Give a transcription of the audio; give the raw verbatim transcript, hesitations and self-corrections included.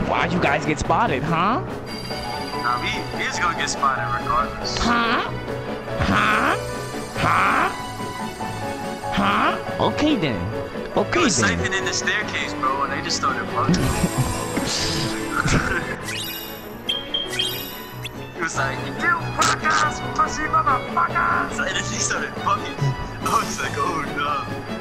Why'd you guys get spotted, huh? Nah, we, we just gonna get spotted regardless. Huh? Huh? Huh? Huh? Okay then. Okay He was then. siphoning in the staircase, bro, and they just started bugging. He was like, you fuckers, pussy motherfuckers! And then he started bugging. I was like, oh no.